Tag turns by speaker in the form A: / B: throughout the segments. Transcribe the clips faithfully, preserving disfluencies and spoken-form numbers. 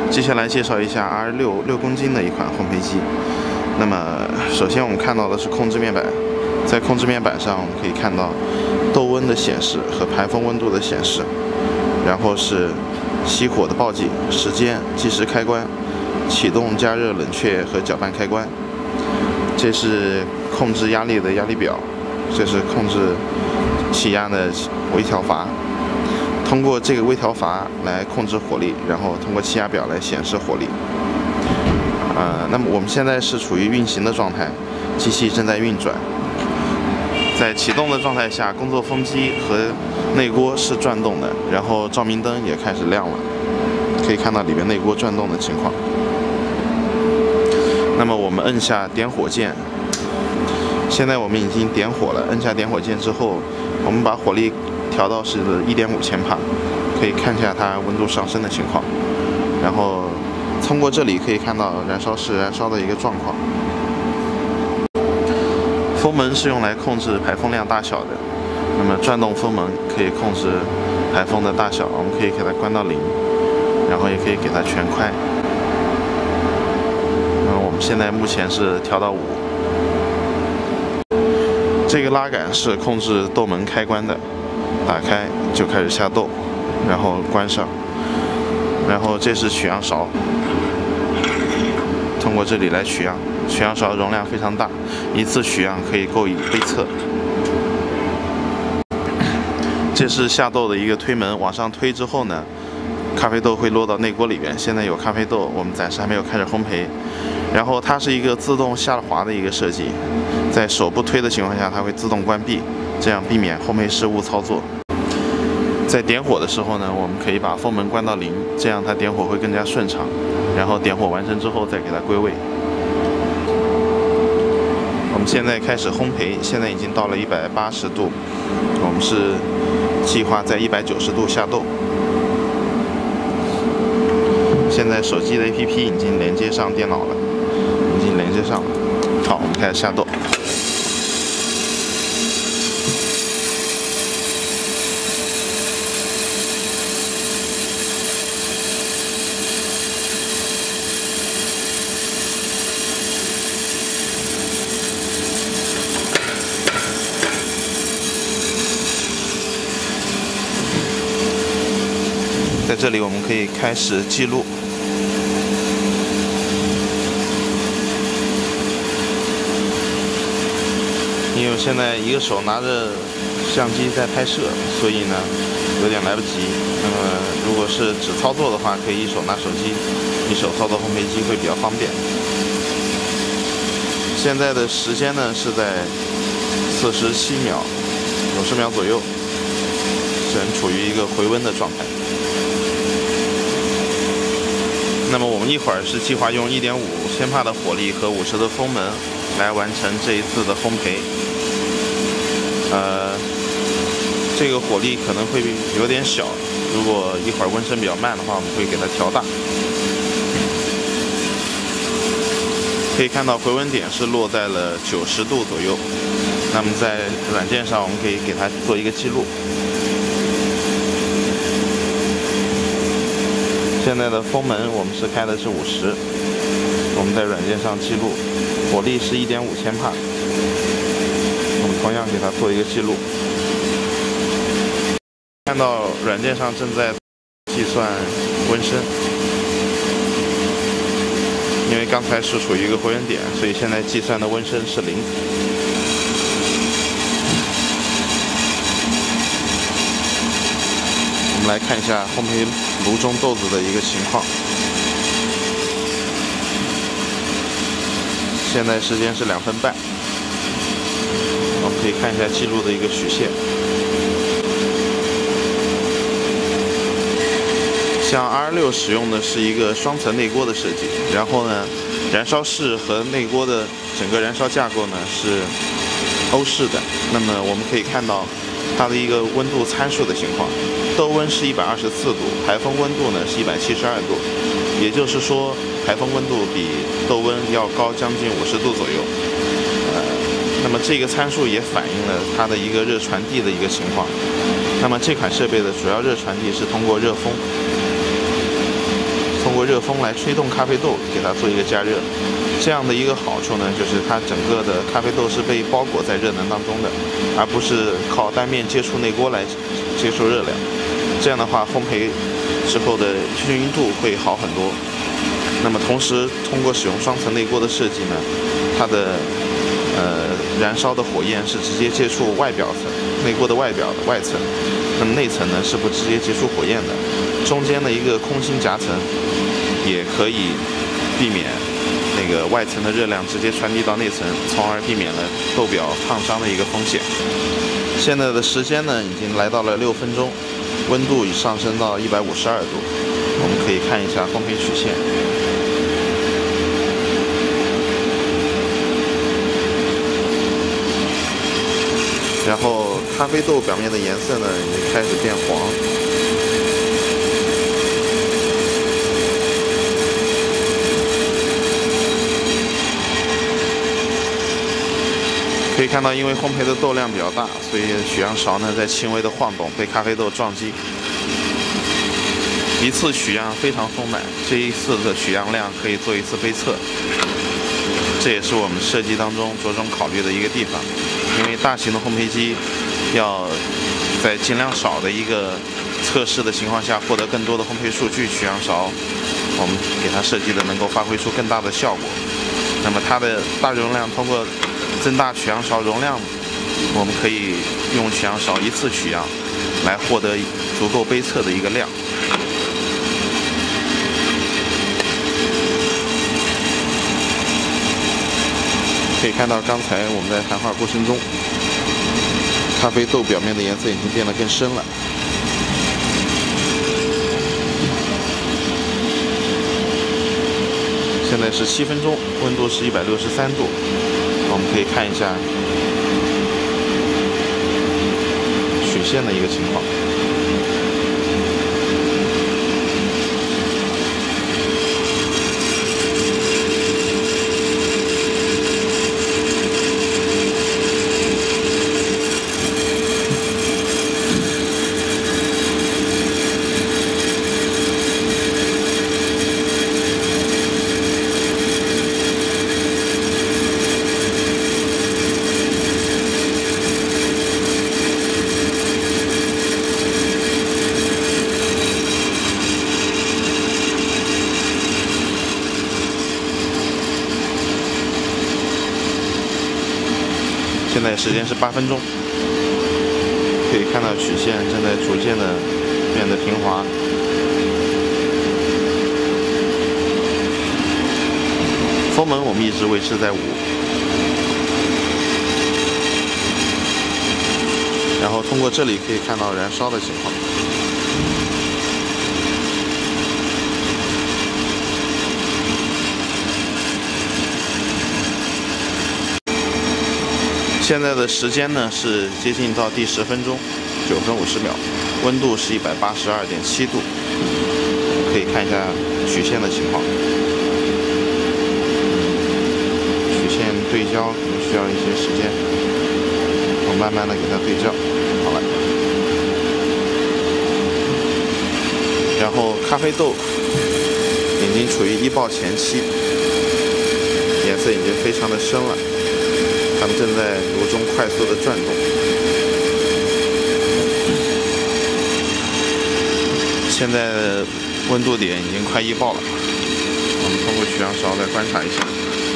A: 接下来介绍一下 R 六六公斤的一款烘焙机。那么，首先我们看到的是控制面板，在控制面板上我们可以看到豆温的显示和排风温度的显示，然后是熄火的报警、时间、计时开关、启动、加热、冷却和搅拌开关。这是控制压力的压力表，这是控制气压的微调阀。通过这个微调阀来控制火力，然后通过气压表来显示火力。呃，那么我们现在是处于运行的状态，机器正在运转。在启动的状态下，工作风机和内锅是转动的，然后照明灯也开始亮了，可以看到里面内锅转动的情况。那么我们摁下点火键，现在我们已经点火了。摁下点火键之后，我们把火力调到是 一点五千帕，可以看一下它温度上升的情况。然后通过这里可以看到燃烧室燃烧的一个状况。风门是用来控制排风量大小的，那么转动风门可以控制排风的大小，我们可以给它关到零，然后也可以给它全开。那么我们现在目前是调到五。这个拉杆是控制豆门开关的，打开就开始下豆，然后关上。然后这是取样勺，通过这里来取样。取样勺容量非常大，一次取样可以够一杯测。这是下豆的一个推门，往上推之后呢，咖啡豆会落到内锅里边。现在有咖啡豆，我们暂时还没有开始烘焙。然后它是一个自动下滑的一个设计，在手不推的情况下，它会自动关闭，这样避免烘焙失误操作。在点火的时候呢，我们可以把风门关到零，这样它点火会更加顺畅。然后点火完成之后再给它归位。我们现在开始烘焙，现在已经到了一百八十度，我们是计划在一百九十度下豆。现在手机的 A P P 已经连接上电脑了，已经连接上了。好，我们开始下豆。在这里我们可以开始记录。因为我现在一个手拿着相机在拍摄，所以呢有点来不及。那么如果是只操作的话，可以一手拿手机，一手操作烘焙机会比较方便。现在的时间呢是在四十七秒、五十秒左右，仍处于一个回温的状态。那么我们一会儿是计划用 一点五千帕的火力和五十的风门来完成这一次的烘焙。呃，这个火力可能会有点小，如果一会儿温升比较慢的话，我们会给它调大。可以看到回温点是落在了九十度左右。那么在软件上，我们可以给它做一个记录。现在的风门我们是开的是五十，我们在软件上记录，火力是 一点五千帕，我们同样给它做一个记录。看到软件上正在计算温升，因为刚才是处于一个回温点，所以现在计算的温升是零。我们来看一下烘焙炉中豆子的一个情况。现在时间是两分半，我们可以看一下记录的一个曲线。像 R 六使用的是一个双层内锅的设计，然后呢，燃烧室和内锅的整个燃烧架构呢是欧式的。那么我们可以看到它的一个温度参数的情况，豆温是一百二十四度，排风温度呢是一百七十二度，也就是说排风温度比豆温要高将近五十度左右。呃，那么这个参数也反映了它的一个热传递的一个情况。那么这款设备的主要热传递是通过热风。通过热风来吹动咖啡豆，给它做一个加热。这样的一个好处呢，就是它整个的咖啡豆是被包裹在热能当中的，而不是靠单面接触内锅来接受热量。这样的话，烘焙之后的均匀度会好很多。那么同时，通过使用双层内锅的设计呢，它的呃燃烧的火焰是直接接触外表层内锅的外表的外层，那么内层呢是不直接接触火焰的。中间的一个空心夹层也可以避免那个外层的热量直接传递到内层，从而避免了豆表烫伤的一个风险。现在的时间呢已经来到了六分钟，温度已上升到一百五十二度。我们可以看一下烘焙曲线。然后咖啡豆表面的颜色呢已经开始变黄。可以看到，因为烘焙的豆量比较大，所以曲阳勺呢在轻微的晃动，被咖啡豆撞击。一次取样非常丰满，这一次的取样量可以做一次杯测。这也是我们设计当中着重考虑的一个地方，因为大型的烘焙机要在尽量少的一个测试的情况下获得更多的烘焙数据，取样勺我们给它设计的能够发挥出更大的效果。那么它的大容量通过增大取样勺容量，我们可以用取样勺一次取样来获得足够杯测的一个量。可以看到，刚才我们在谈话过程中，咖啡豆表面的颜色已经变得更深了。现在是七分钟，温度是一百六十三度。我们可以看一下曲线的一个情况。现在时间是八分钟，可以看到曲线正在逐渐的变得平滑。风门我们一直维持在五，然后通过这里可以看到燃烧的情况。现在的时间呢是接近到第十分钟，九分五十秒，温度是一百八十二点七度，可以看一下曲线的情况。曲线对焦可能需要一些时间，我慢慢的给它对焦，好了。然后咖啡豆已经处于一爆前期，颜色已经非常的深了。它们正在炉中快速的转动，现在的温度点已经快一爆了。我们通过取样勺来观察一下。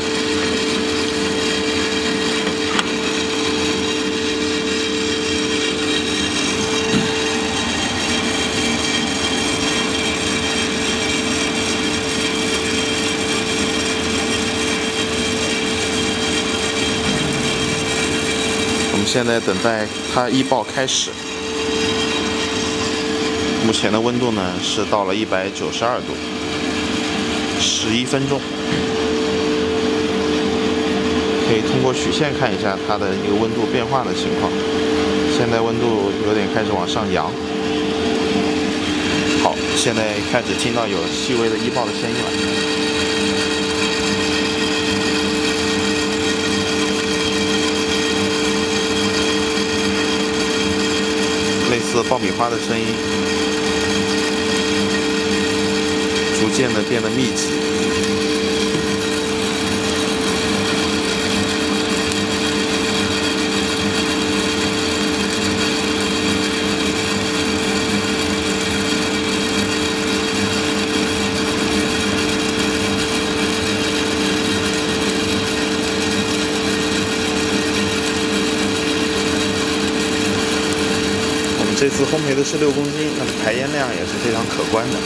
A: 现在等待它一爆开始，目前的温度呢是到了一百九十二度，十一分钟。可以通过曲线看一下它的一个温度变化的情况。现在温度有点开始往上扬。好，现在开始听到有细微的一爆的声音了。类似爆米花的声音，逐渐的变得密集。这次烘焙的是六公斤，那么排烟量也是非常可观的。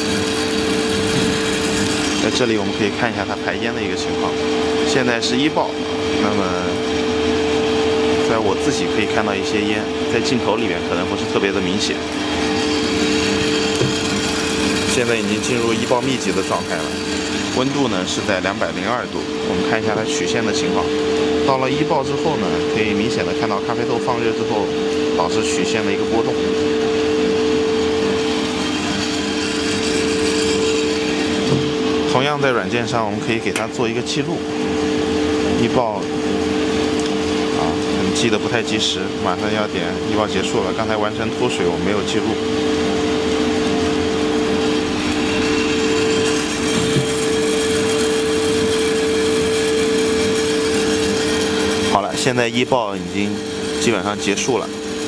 A: 在这里我们可以看一下它排烟的一个情况。现在是一爆，那么在我自己可以看到一些烟，在镜头里面可能不是特别的明显。现在已经进入一爆密集的状态了，温度呢是在两百零二度。我们看一下它曲线的情况。到了一爆之后呢，可以明显的看到咖啡豆放热之后导致曲线的一个波动。同样在软件上，我们可以给它做一个记录。一爆啊，记得不太及时，马上要点一爆结束了。刚才完成脱水，我没有记录。好了，现在一爆已经基本上结束了。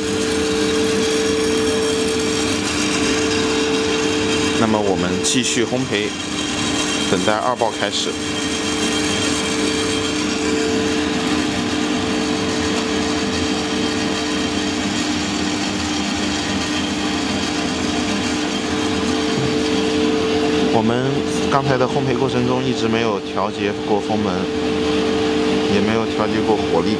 A: 那么我们继续烘焙，等待二爆开始。我们刚才的烘焙过程中一直没有调节过风门，也没有调节过火力。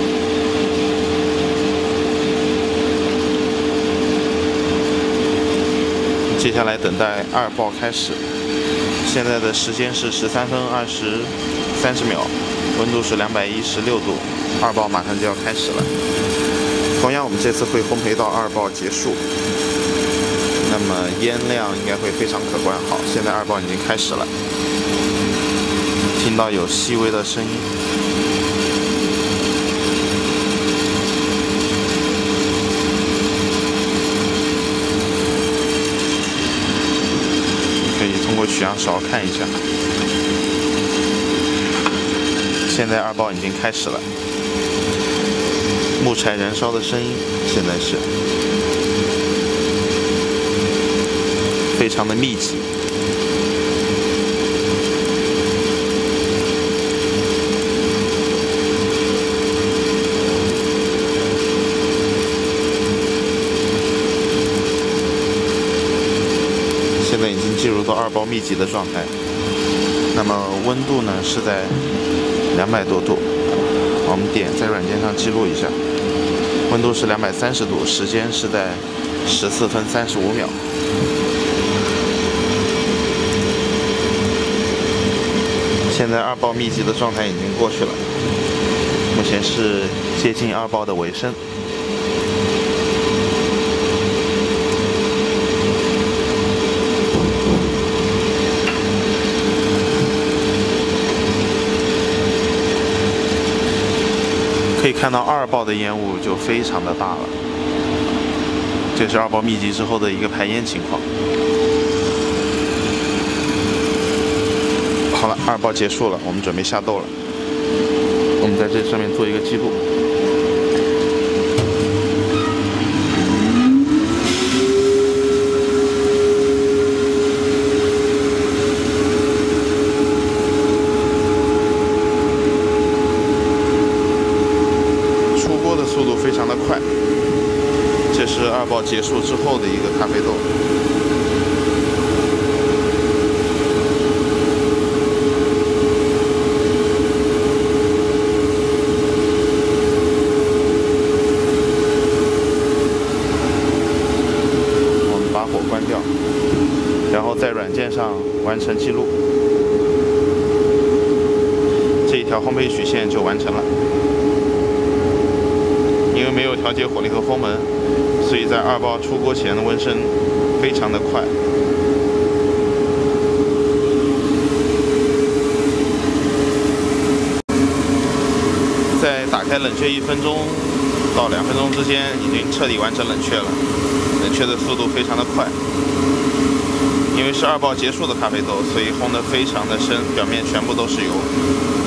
A: 接下来等待二爆开始。现在的时间是十三分二十三十秒，温度是两百一十六度，二爆马上就要开始了。同样，我们这次会烘焙到二爆结束，那么烟量应该会非常可观。好，现在二爆已经开始了，听到有细微的声音。通过取样勺看一下，现在二爆已经开始了，木柴燃烧的声音现在是非常的密集。现在已经进入到二爆密集的状态，那么温度呢是在两百多度，我们点在软件上记录一下，温度是两百三十度，时间是在十四分三十五秒。现在二爆密集的状态已经过去了，目前是接近二爆的尾声。可以看到二爆的烟雾就非常的大了，这是二爆密集之后的一个排烟情况。好了，二爆结束了，我们准备下豆了。我们在这上面做一个记录。速度非常的快，这是二爆结束之后的一个咖啡豆。我们把火关掉，然后在软件上完成记录，这一条烘焙曲线就完成了。因为没有调节火力和风门，所以在二爆出锅前的温升非常的快。在打开冷却一分钟到两分钟之间，已经彻底完成冷却了，冷却的速度非常的快。 因为是二爆结束的咖啡豆，所以烘得非常的深，表面全部都是油。